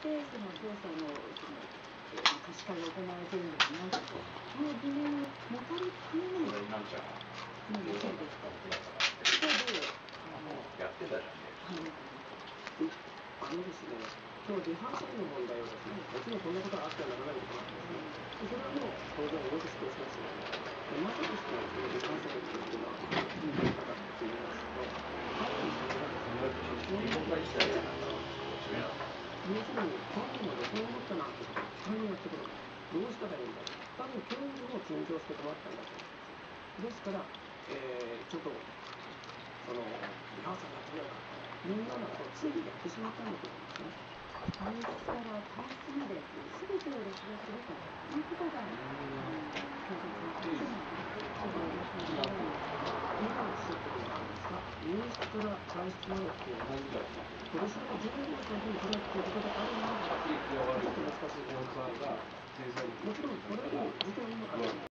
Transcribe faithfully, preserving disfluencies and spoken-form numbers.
してその調査のその、えー、可視化が行われているんですが、その疑念を持たれかねないつまりそうですか。一方であのやってたじゃんね。 あのあのですね、そのリハーサルの問題はですね、もちろんこんなことがあってはならないことなんですね。それはもう当然よく知っておりますよね。でまずですね、そのリハーサルっていうのは、どういうやり方って言いますと、ある意味それがですね、非常に問題視されない。要するに、本人も録音を持ったなんてことを期待にやってくる。どうしたらいいんだと。多分教員も緊張して困ったんだと思うんです。ですから、えー、ちょっと、その、リハーサルやってみようかというようなことをついやってしまったんだと思うんですね。 退出から退出まで全てを録画するということが、あの警察の立場なんです。それで今おっしゃってるじゃないですか。入室から退出までっていうのは、取り調べじゅうごふんさんぷんくらいっていうことであれば、ちょっと難しいことになっている。もちろんこれを事件のあの